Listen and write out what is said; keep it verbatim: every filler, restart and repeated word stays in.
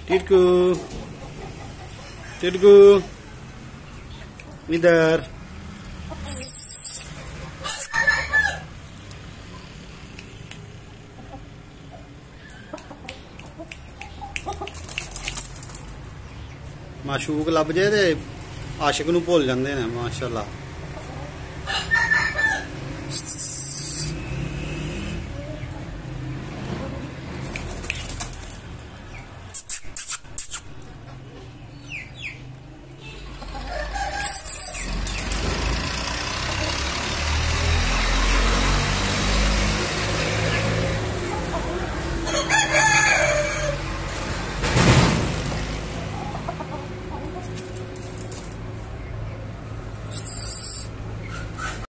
टिटकू टिटकू इधर। माशूक लभ जाए तो आशिक नूं भुल जाते हैं माशाअल्लाह।